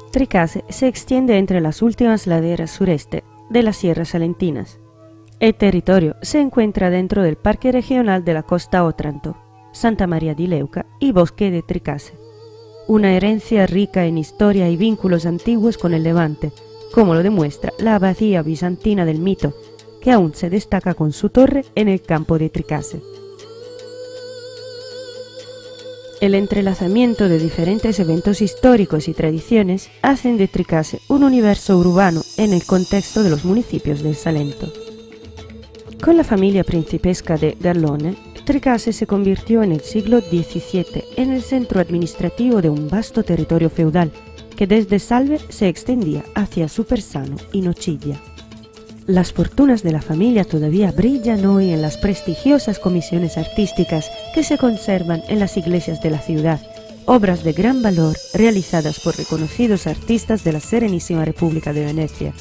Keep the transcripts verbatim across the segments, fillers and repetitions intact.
Tricase se extiende entre las últimas laderas sureste de las Sierras Salentinas. El territorio se encuentra dentro del Parque Regional de la Costa Otranto, Santa María di Leuca y Bosque de Tricase. Una herencia rica en historia y vínculos antiguos con el Levante, como lo demuestra la abadía bizantina del Mito, que aún se destaca con su torre en el campo de Tricase. El entrelazamiento de diferentes eventos históricos y tradiciones hacen de Tricase un universo urbano en el contexto de los municipios del Salento. Con la familia principesca de Garlone, Tricase se convirtió en el siglo diecisiete en el centro administrativo de un vasto territorio feudal que desde Salve se extendía hacia Supersano y Nociglia. Las fortunas de la familia todavía brillan hoy en las prestigiosas comisiones artísticas que se conservan en las iglesias de la ciudad, obras de gran valor realizadas por reconocidos artistas de la Serenísima República de Venecia.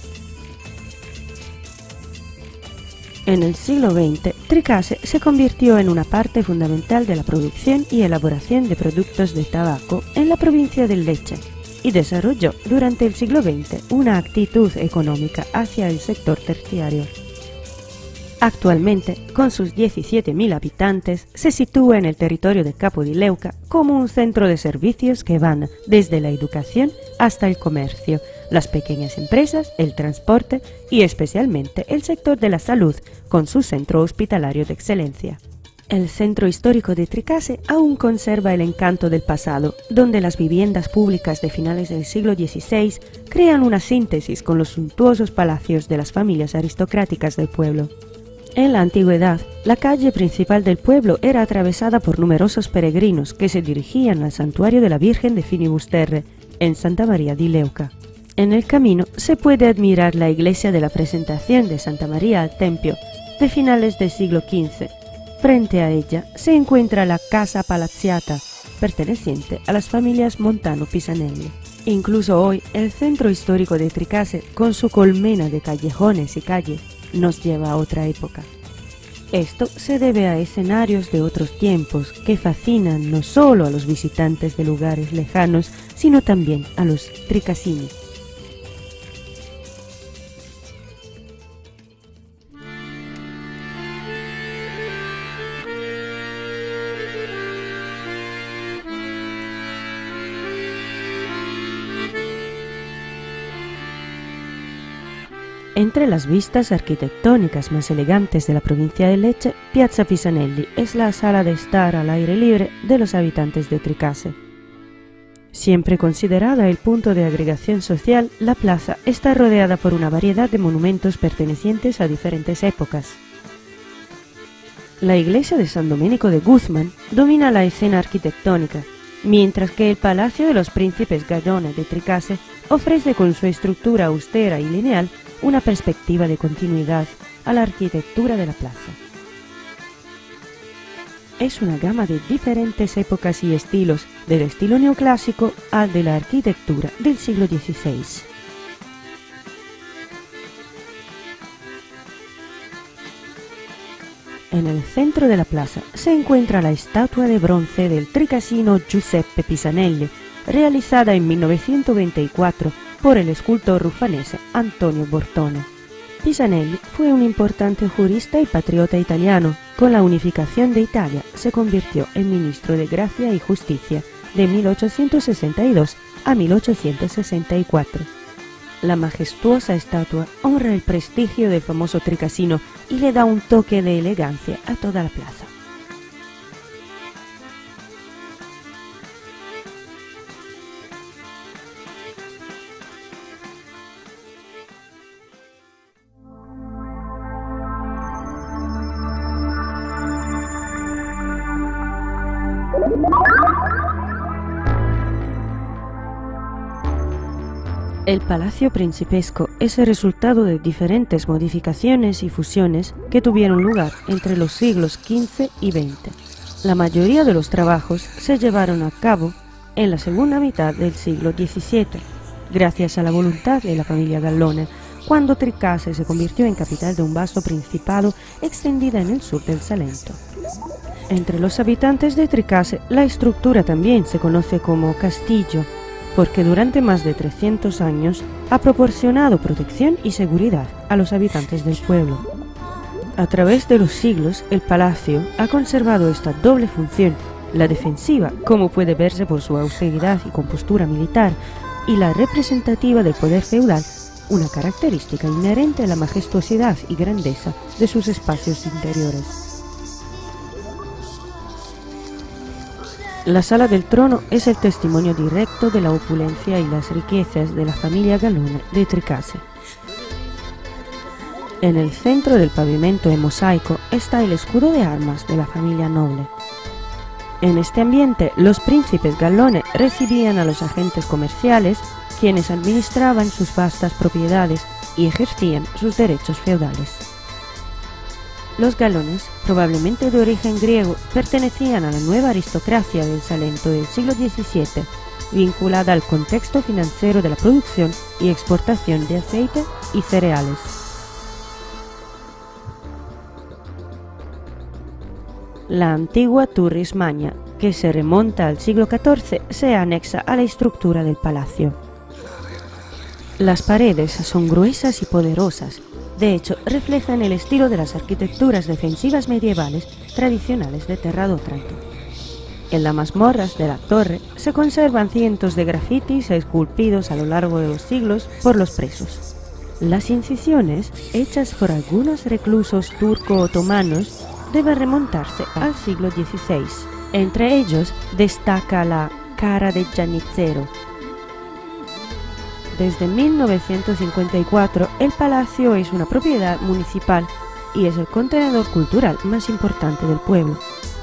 En el siglo veinte, Tricase se convirtió en una parte fundamental de la producción y elaboración de productos de tabaco en la provincia del Lecce, y desarrolló durante el siglo veinte una actitud económica hacia el sector terciario. Actualmente, con sus diecisiete mil habitantes, se sitúa en el territorio de Capo di Leuca como un centro de servicios que van desde la educación hasta el comercio, las pequeñas empresas, el transporte y especialmente el sector de la salud, con su centro hospitalario de excelencia. El centro histórico de Tricase aún conserva el encanto del pasado, donde las viviendas públicas de finales del siglo dieciséis crean una síntesis con los suntuosos palacios de las familias aristocráticas del pueblo. En la antigüedad, la calle principal del pueblo era atravesada por numerosos peregrinos que se dirigían al santuario de la Virgen de Finibusterre, en Santa María di Leuca. En el camino se puede admirar la iglesia de la Presentación de Santa María al Tempio, de finales del siglo quince. Frente a ella se encuentra la Casa Palazziata, perteneciente a las familias Montano-Pisanelli. Incluso hoy, el centro histórico de Tricase, con su colmena de callejones y calles, nos lleva a otra época. Esto se debe a escenarios de otros tiempos que fascinan no solo a los visitantes de lugares lejanos, sino también a los tricasini. Entre las vistas arquitectónicas más elegantes de la provincia de Lecce, Piazza Pisanelli es la sala de estar al aire libre de los habitantes de Tricase. Siempre considerada el punto de agregación social, la plaza está rodeada por una variedad de monumentos pertenecientes a diferentes épocas. La iglesia de San Domenico de Guzmán domina la escena arquitectónica, mientras que el Palacio de los Príncipes Garlone de Tricase ofrece con su estructura austera y lineal una perspectiva de continuidad a la arquitectura de la plaza. Es una gama de diferentes épocas y estilos, del estilo neoclásico al de la arquitectura del siglo dieciséis. En el centro de la plaza se encuentra la estatua de bronce del tricasino Giuseppe Pisanelli, realizada en mil novecientos veinticuatro por el escultor rufanese Antonio Bortone. Pisanelli fue un importante jurista y patriota italiano. Con la unificación de Italia se convirtió en ministro de Gracia y Justicia de mil ochocientos sesenta y dos a mil ochocientos sesenta y cuatro. La majestuosa estatua honra el prestigio del famoso tricasino y le da un toque de elegancia a toda la plaza. El Palacio Principesco es el resultado de diferentes modificaciones y fusiones que tuvieron lugar entre los siglos quince y veinte. La mayoría de los trabajos se llevaron a cabo en la segunda mitad del siglo diecisiete, gracias a la voluntad de la familia Garlone, cuando Tricase se convirtió en capital de un vasto principado extendida en el sur del Salento. Entre los habitantes de Tricase, la estructura también se conoce como castillo, porque durante más de trescientos años ha proporcionado protección y seguridad a los habitantes del pueblo. A través de los siglos, el palacio ha conservado esta doble función, la defensiva, como puede verse por su austeridad y compostura militar, y la representativa del poder feudal, una característica inherente a la majestuosidad y grandeza de sus espacios interiores. La Sala del Trono es el testimonio directo de la opulencia y las riquezas de la familia Gallone de Tricase. En el centro del pavimento en mosaico está el escudo de armas de la familia noble. En este ambiente, los príncipes Gallone recibían a los agentes comerciales, quienes administraban sus vastas propiedades y ejercían sus derechos feudales. Los Gallones, probablemente de origen griego, pertenecían a la nueva aristocracia del Salento del siglo diecisiete, vinculada al contexto financiero de la producción y exportación de aceite y cereales. La antigua Turris Magna, que se remonta al siglo catorce, se anexa a la estructura del palacio. Las paredes son gruesas y poderosas, de hecho reflejan el estilo de las arquitecturas defensivas medievales tradicionales de Terra d'Otranto. En las mazmorras de la torre se conservan cientos de grafitis esculpidos a lo largo de los siglos por los presos. Las incisiones, hechas por algunos reclusos turco-otomanos, deben remontarse al siglo dieciséis. Entre ellos destaca la cara de Giannizzero. Desde mil novecientos cincuenta y cuatro el palacio es una propiedad municipal y es el contenedor cultural más importante del pueblo.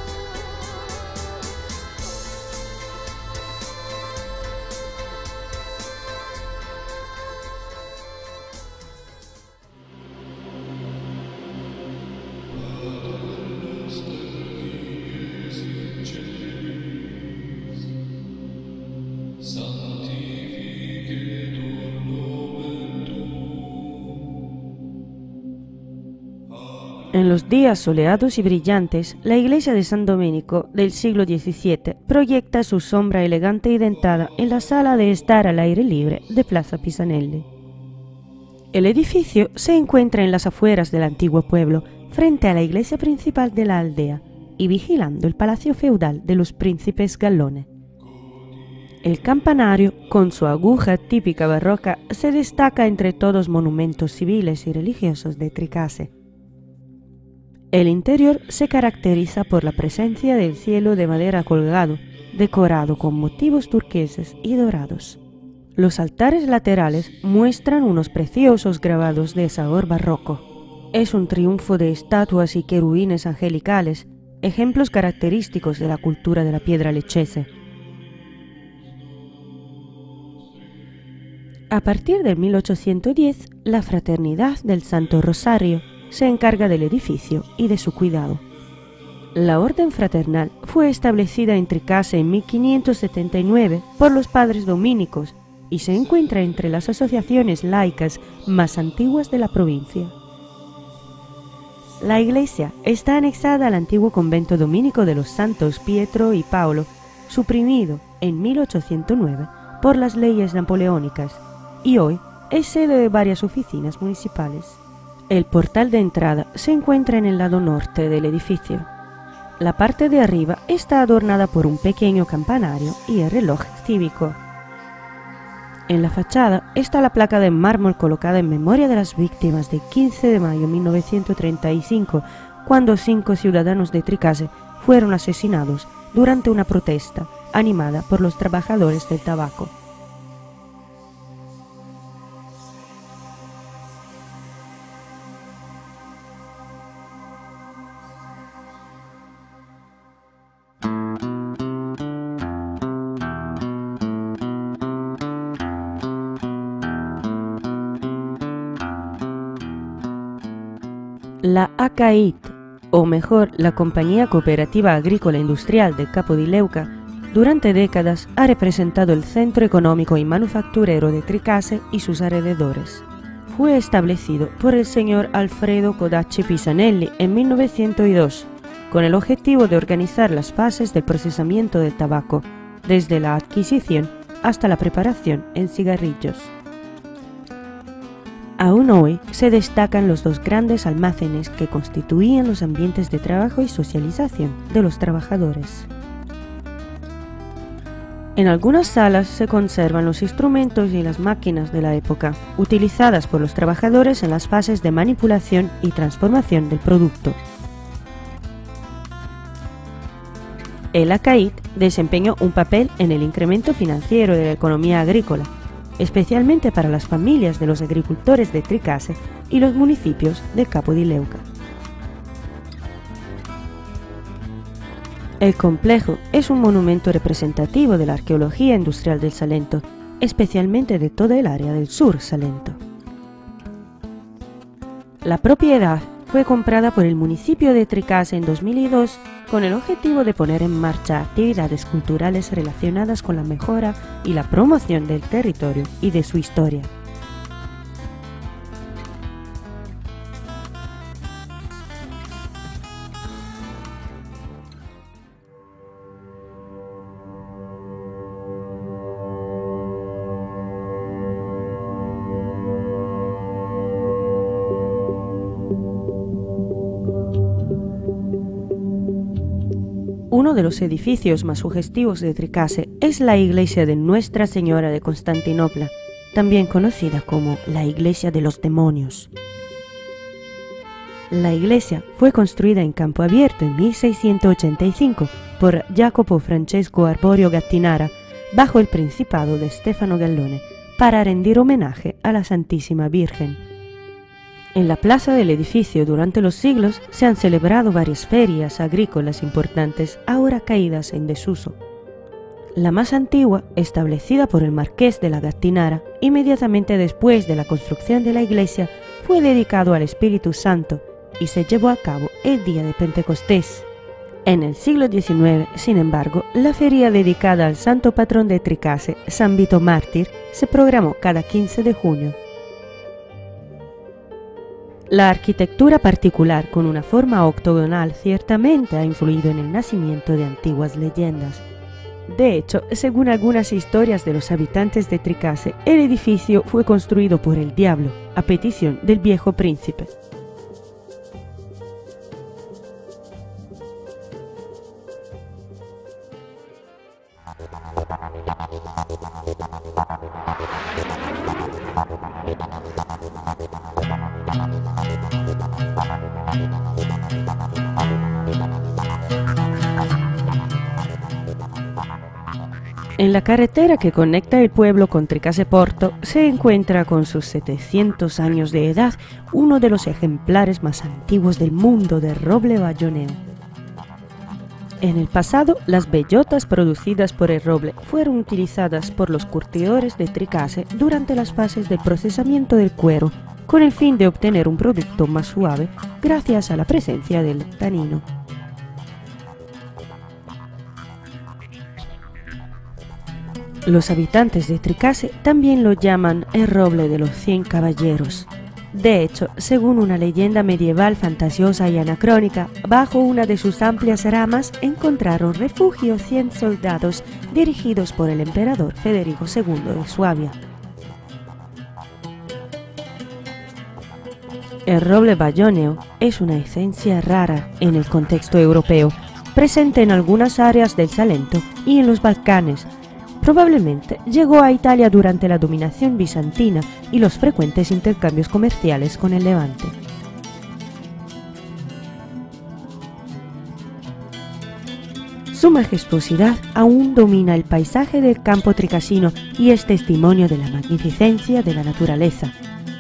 En los días soleados y brillantes, la iglesia de San Domenico del siglo diecisiete proyecta su sombra elegante y dentada en la sala de estar al aire libre de Plaza Pisanelli. El edificio se encuentra en las afueras del antiguo pueblo, frente a la iglesia principal de la aldea y vigilando el palacio feudal de los príncipes Gallone. El campanario, con su aguja típica barroca, se destaca entre todos los monumentos civiles y religiosos de Tricase. El interior se caracteriza por la presencia del cielo de madera colgado, decorado con motivos turqueses y dorados. Los altares laterales muestran unos preciosos grabados de sabor barroco. Es un triunfo de estatuas y querubines angelicales, ejemplos característicos de la cultura de la piedra leccese. A partir de mil ochocientos diez, la Fraternidad del Santo Rosario se encarga del edificio y de su cuidado. La orden fraternal fue establecida en Tricase en mil quinientos setenta y nueve por los padres dominicos y se encuentra entre las asociaciones laicas más antiguas de la provincia. La iglesia está anexada al antiguo convento dominico de los santos Pietro y Paolo, suprimido en mil ochocientos nueve por las leyes napoleónicas, y hoy es sede de varias oficinas municipales. El portal de entrada se encuentra en el lado norte del edificio. La parte de arriba está adornada por un pequeño campanario y el reloj cívico. En la fachada está la placa de mármol colocada en memoria de las víctimas del quince de mayo de mil novecientos treinta y cinco, cuando cinco ciudadanos de Tricase fueron asesinados durante una protesta animada por los trabajadores del tabaco. La A C A I T, o mejor, la Compañía Cooperativa Agrícola Industrial del Capo di Leuca, durante décadas ha representado el centro económico y manufacturero de Tricase y sus alrededores. Fue establecido por el señor Alfredo Codacci Pisanelli en mil novecientos dos, con el objetivo de organizar las fases del procesamiento del tabaco, desde la adquisición hasta la preparación en cigarrillos. Aún hoy se destacan los dos grandes almacenes que constituían los ambientes de trabajo y socialización de los trabajadores. En algunas salas se conservan los instrumentos y las máquinas de la época, utilizadas por los trabajadores en las fases de manipulación y transformación del producto. El ACAIT desempeñó un papel en el incremento financiero de la economía agrícola, especialmente para las familias de los agricultores de Tricase y los municipios de Capo di Leuca. El complejo es un monumento representativo de la arqueología industrial del Salento, especialmente de toda el área del sur Salento. La propiedad fue comprada por el municipio de Tricase en dos mil dos con el objetivo de poner en marcha actividades culturales relacionadas con la mejora y la promoción del territorio y de su historia. Uno de los edificios más sugestivos de Tricase es la iglesia de Nuestra Señora de Constantinopla, también conocida como la Iglesia de los Demonios. La iglesia fue construida en campo abierto en mil seiscientos ochenta y cinco por Jacopo Francesco Arborio Gattinara, bajo el principado de Stefano Gallone, para rendir homenaje a la Santísima Virgen. En la plaza del edificio durante los siglos se han celebrado varias ferias agrícolas importantes, ahora caídas en desuso. La más antigua, establecida por el marqués de la Gattinara, inmediatamente después de la construcción de la iglesia, fue dedicado al Espíritu Santo y se llevó a cabo el día de Pentecostés. En el siglo diecinueve, sin embargo, la feria dedicada al santo patrón de Tricase, San Vito Mártir, se programó cada quince de junio. La arquitectura particular con una forma octogonal ciertamente ha influido en el nacimiento de antiguas leyendas. De hecho, según algunas historias de los habitantes de Tricase, el edificio fue construido por el diablo, a petición del viejo príncipe. En la carretera que conecta el pueblo con Tricase Porto se encuentra con sus setecientos años de edad uno de los ejemplares más antiguos del mundo de roble bayoneo. En el pasado, las bellotas producidas por el roble fueron utilizadas por los curtidores de Tricase durante las fases del procesamiento del cuero, con el fin de obtener un producto más suave gracias a la presencia del tanino. Los habitantes de Tricase también lo llaman el roble de los cien caballeros. De hecho, según una leyenda medieval fantasiosa y anacrónica, bajo una de sus amplias ramas encontraron refugio cien soldados dirigidos por el emperador Federico segundo de Suabia. El roble bayoneo es una esencia rara en el contexto europeo, presente en algunas áreas del Salento y en los Balcanes. Probablemente llegó a Italia durante la dominación bizantina y los frecuentes intercambios comerciales con el Levante. Su majestuosidad aún domina el paisaje del campo tricasino y es testimonio de la magnificencia de la naturaleza.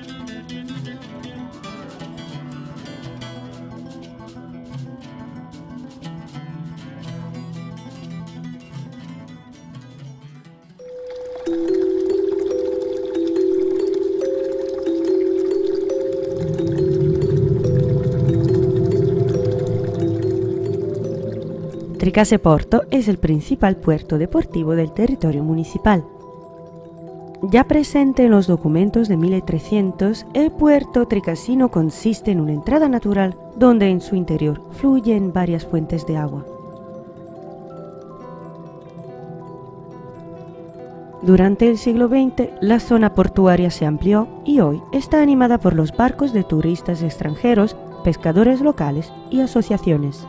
Tricase Porto es el principal puerto deportivo del territorio municipal. Ya presente en los documentos de mil trescientos, el puerto tricasino consiste en una entrada natural donde en su interior fluyen varias fuentes de agua. Durante el siglo veinte, la zona portuaria se amplió y hoy está animada por los barcos de turistas extranjeros, pescadores locales y asociaciones.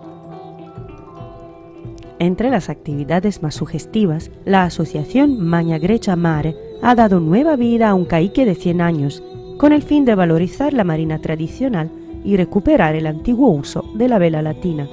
Entre las actividades más sugestivas, la asociación Magna Grecia Mare ha dado nueva vida a un caique de cien años, con el fin de valorizar la marina tradicional y recuperar el antiguo uso de la vela latina.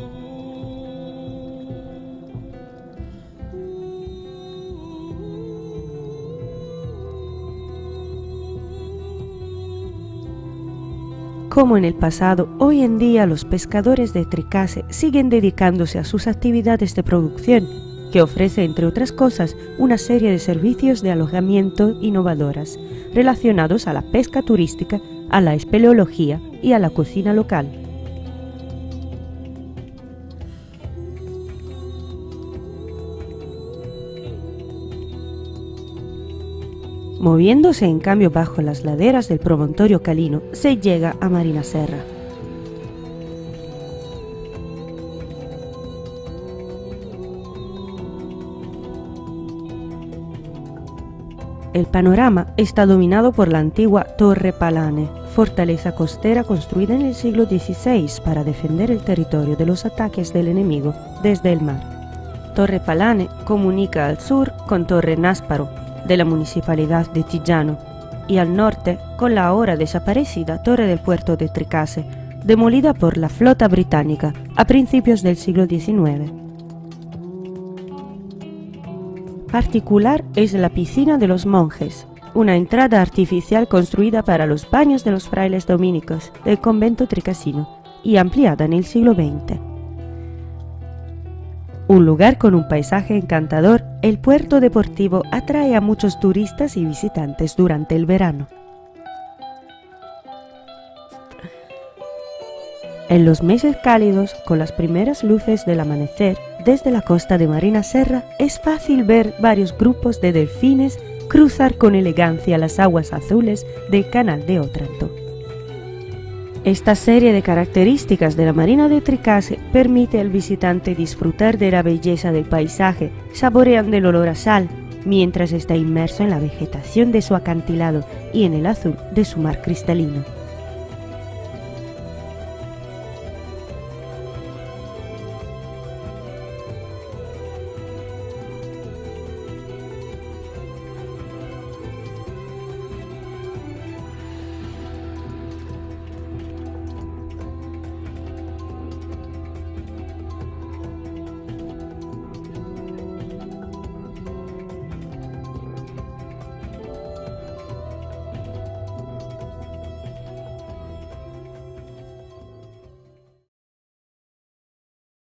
Como en el pasado, hoy en día los pescadores de Tricase siguen dedicándose a sus actividades de producción, que ofrece, entre otras cosas, una serie de servicios de alojamiento innovadoras, relacionados a la pesca turística, a la espeleología y a la cocina local. Moviéndose en cambio bajo las laderas del promontorio Calino, se llega a Marina Serra. El panorama está dominado por la antigua Torre Palane, fortaleza costera construida en el siglo dieciséis para defender el territorio de los ataques del enemigo desde el mar. Torre Palane comunica al sur con Torre Násparo, de la Municipalidad de Chigiano, y al norte con la ahora desaparecida Torre del Puerto de Tricase, demolida por la flota británica a principios del siglo diecinueve. Particular es la Piscina de los Monjes, una entrada artificial construida para los baños de los frailes dominicos del convento tricasino y ampliada en el siglo veinte. Un lugar con un paisaje encantador, el puerto deportivo atrae a muchos turistas y visitantes durante el verano. En los meses cálidos, con las primeras luces del amanecer, desde la costa de Marina Serra es fácil ver varios grupos de delfines cruzar con elegancia las aguas azules del canal de Otranto. Esta serie de características de la marina de Tricase permite al visitante disfrutar de la belleza del paisaje, saboreando el olor a sal, mientras está inmerso en la vegetación de su acantilado y en el azul de su mar cristalino.